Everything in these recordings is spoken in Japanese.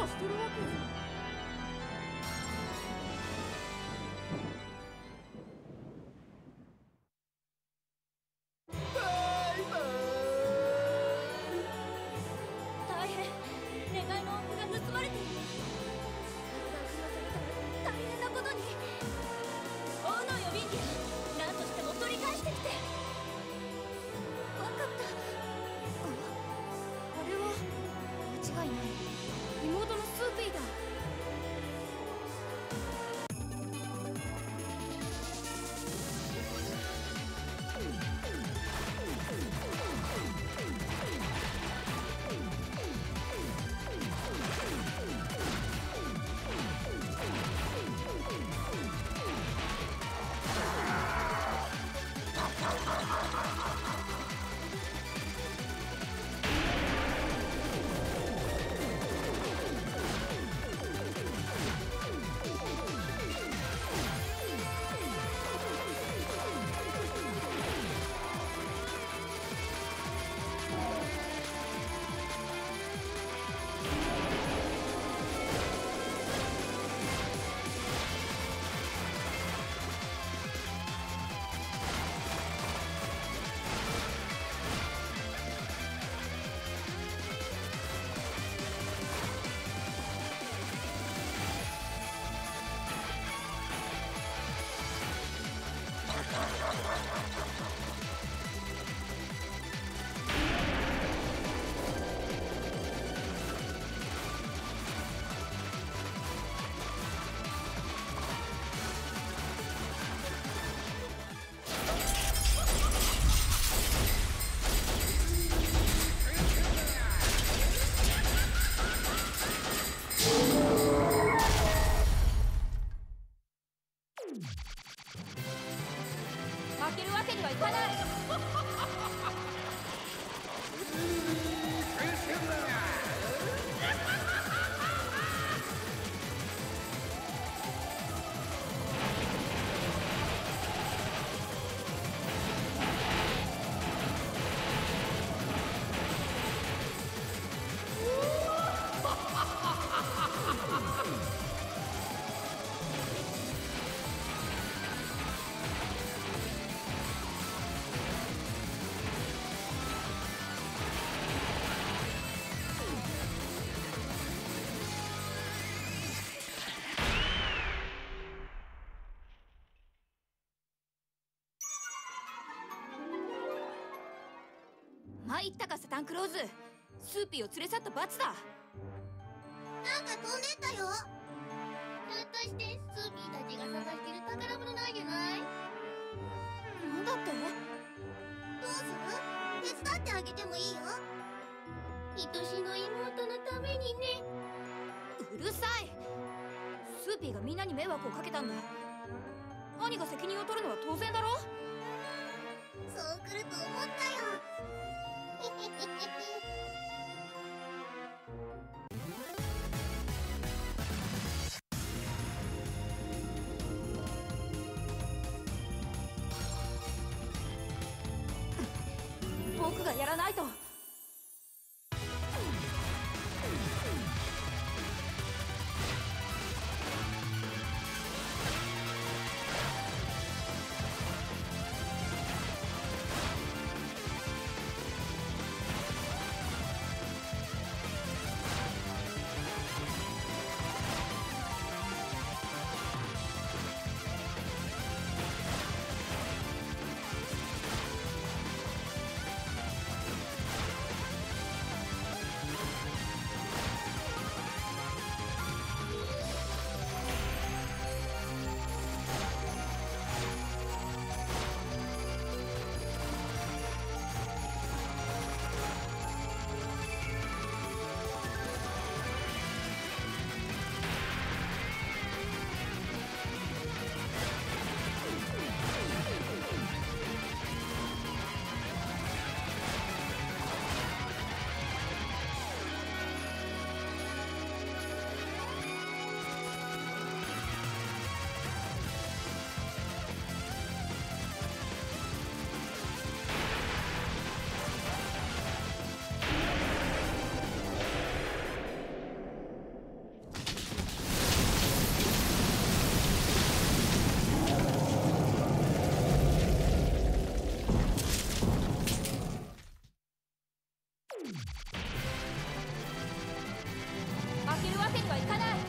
してるわけじゃ。負けるわけにはいかない。参ったかサタンクローズ、スーピーを連れ去った罰だ。 なんか飛んでったよ。ひょっとしてスーピーたちが探してる宝物なんじゃない？ なんだって？ どうする？手伝ってあげてもいいよ。愛しの妹のためにね。 うるさい。スーピーがみんなに迷惑をかけたんだ。兄が責任を取るのは当然だろ。 そう来ると思ったよ。 僕がやらないと。 負けるわけにはいかない。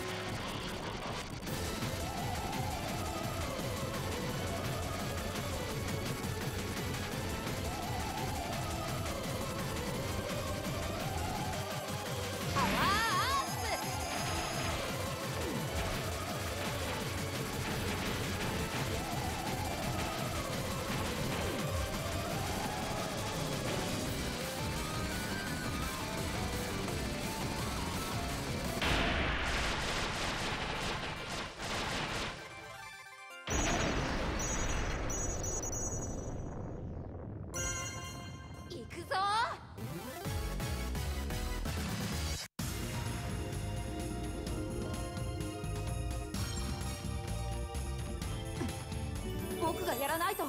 僕がやらないと。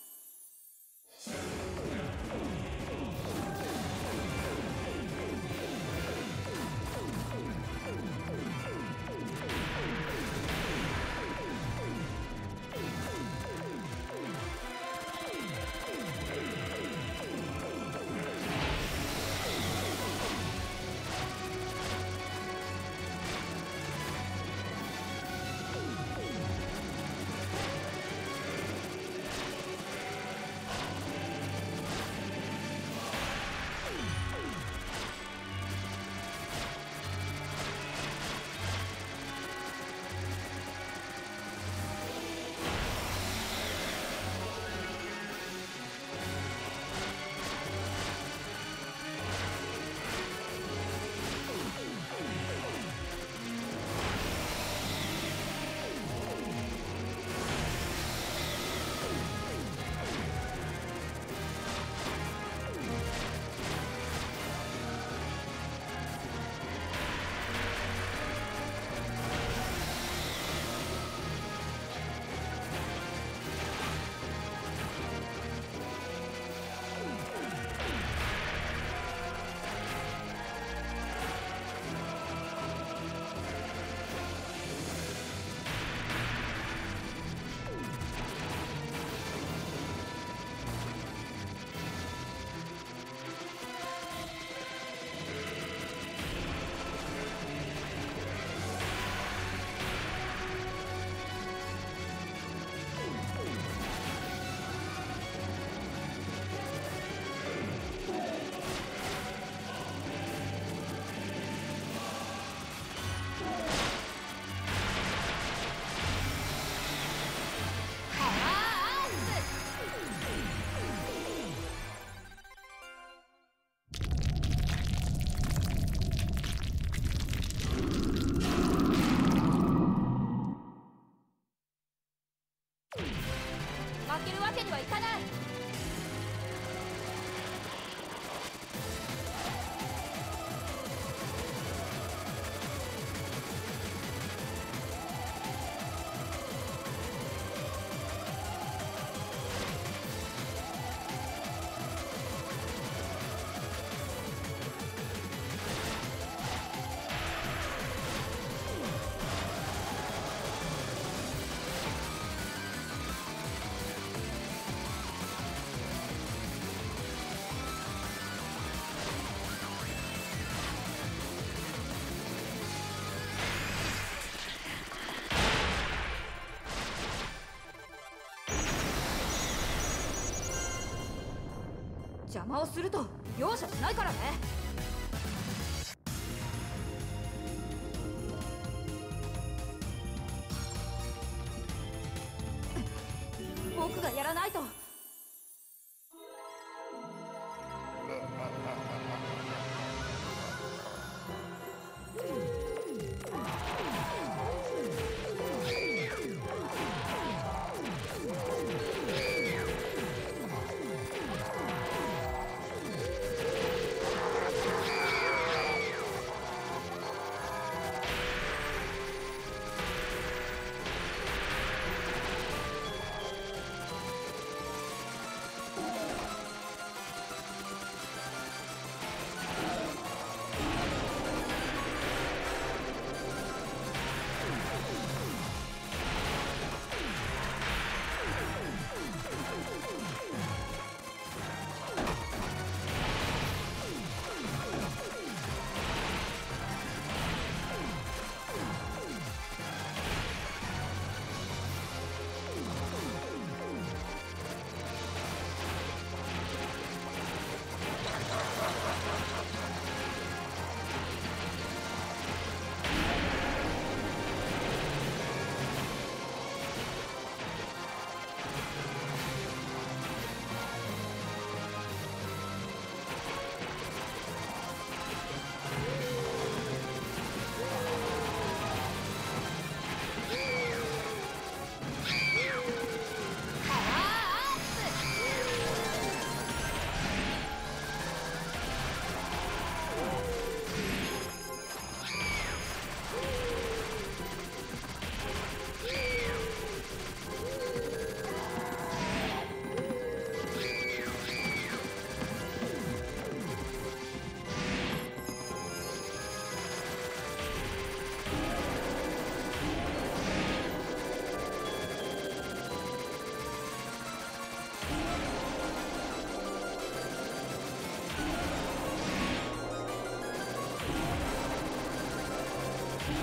負けるわけにはいかない。邪魔をすると容赦しないからね。僕がやらないと。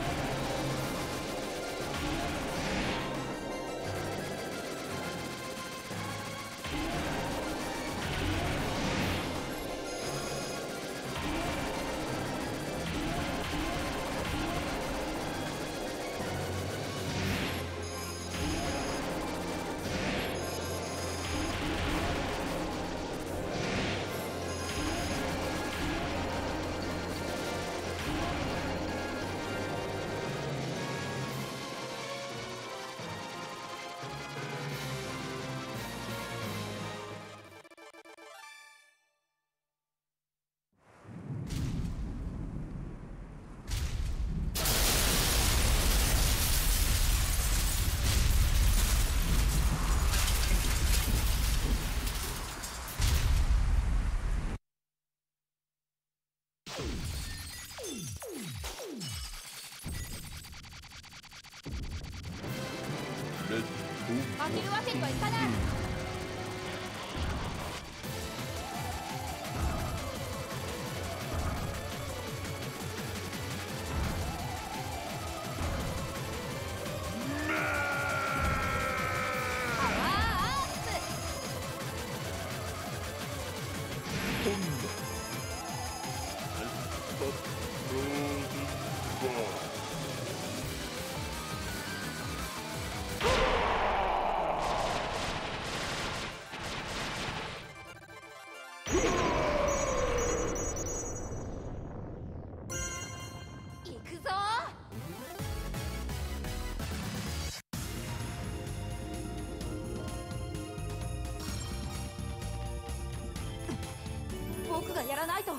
負けるわけにはいかない。僕がやらないと。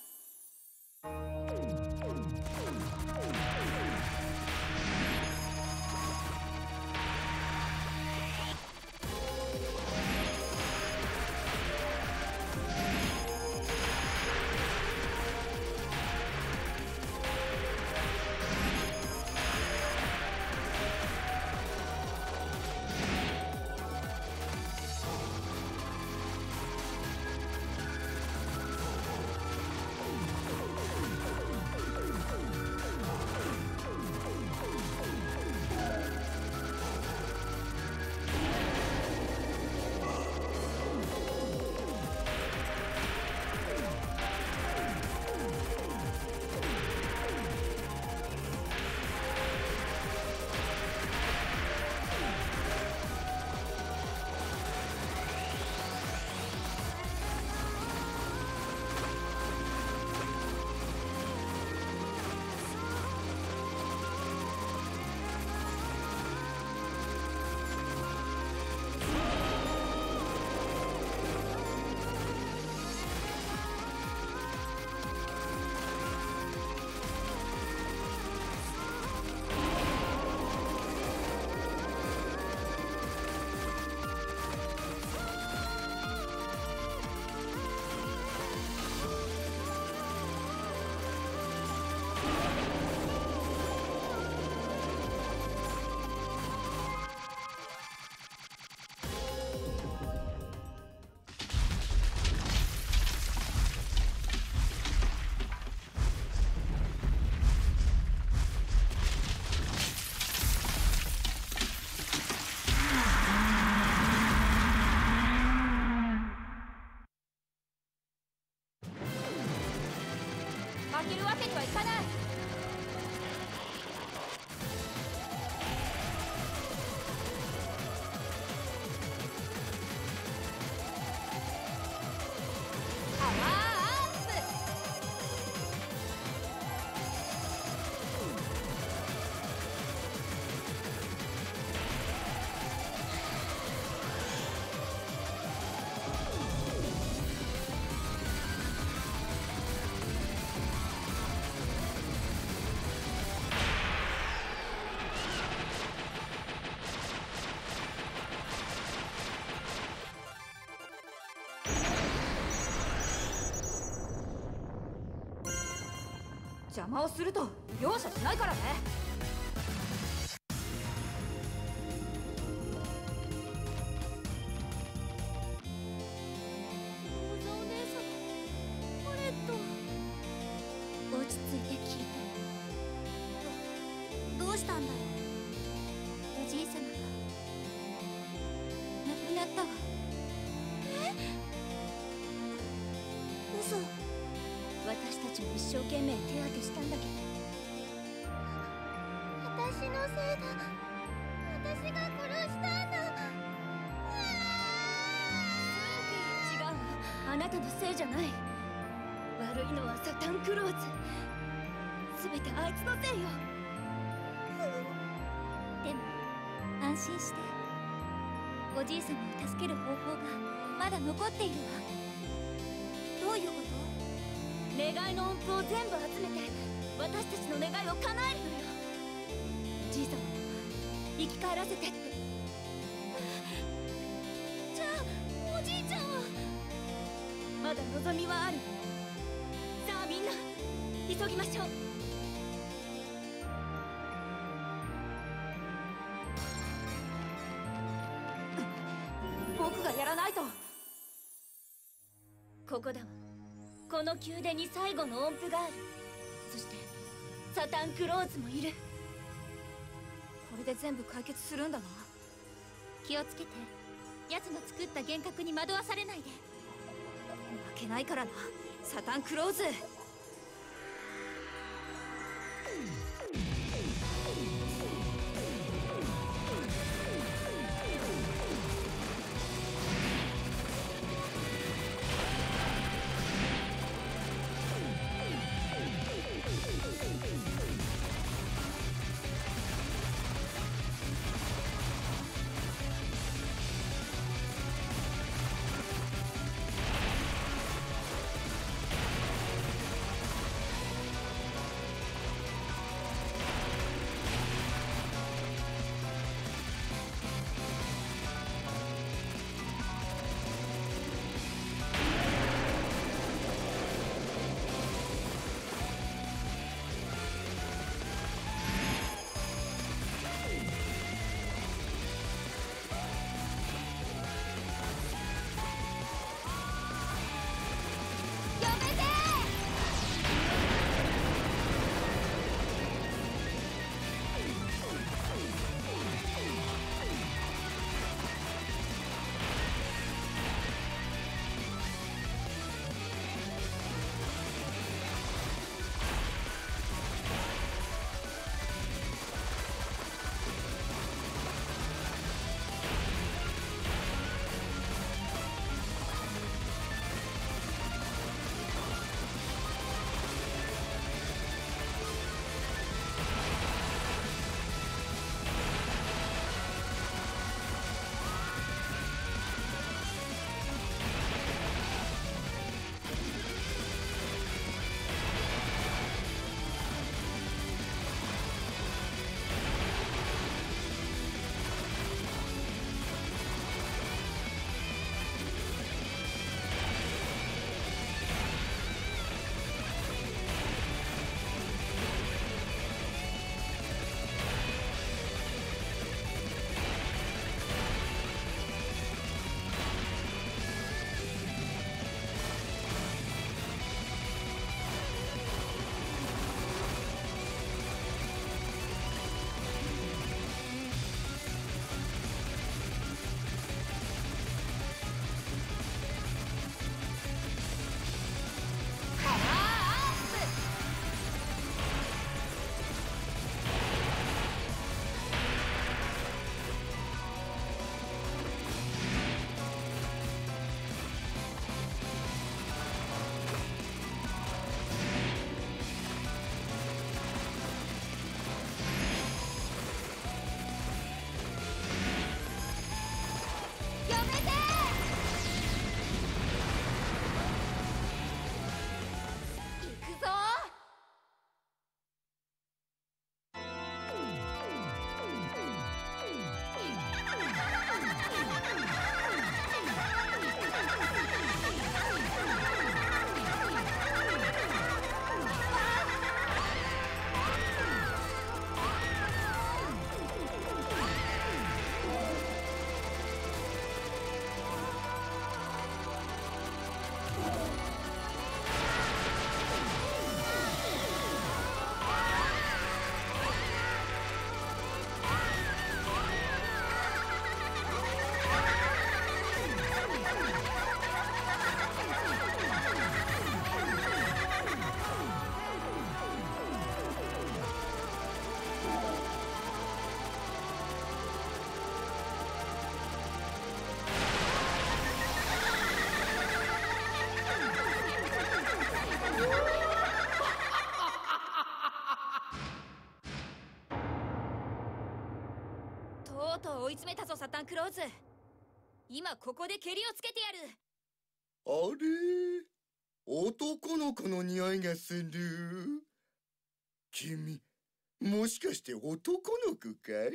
負けるわけにはいかない。パワーアップ。邪魔をすると容赦しないからね。 お姉様、パレット。落ち着いて聞いて。 んだろう。おじい様が亡くなったわ。 嘘。 私たちも一生懸命手当てしたんだけど、 私のせいだ。私が殺したんだ。 違う、あなたのせいじゃない。悪いのはサタンクローズ。全てあいつのせいよ。でも安心して、おじい様を助ける方法がまだ残っているわ。どういうこと？願いの音符を全部集めて私たちの願いを叶えるのよ。じい様を生き返らせてって。じゃあおじいちゃんは？まだ望みはある。さあみんな急ぎましょう。僕がやらないと。ここだわ。この宮殿に最後の音符がある。そしてサタンクローズもいる。これで全部解決するんだな。気をつけて、奴の作った幻覚に惑わされないで。負けないからな、サタンクローズ。 ロズ、今ここでケリをつけてやる。 あれ、男の子の匂いがする。君、もしかして男の子かい？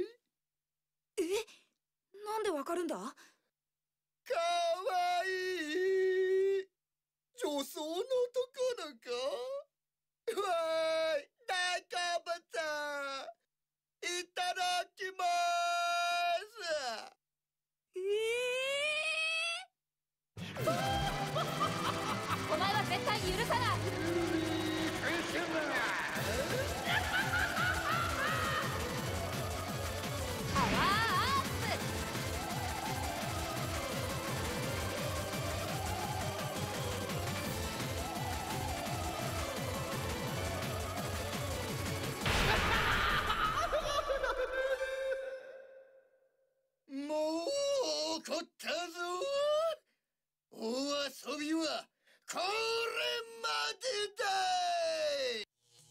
なんでわかるんだ？ かわいい女装の男の子。わーい、大好物いただきます。 お前は絶対許さない。パワーアップ。 もう怒ったぞ。大遊びはこれまでだい。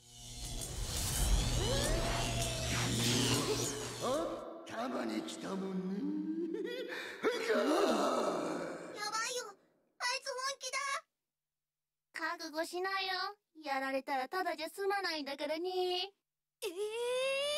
あったまに来たもんね。やばいよ、 あいつ本気だ。覚悟しなよ。やられたらただじゃ済まないんだからね。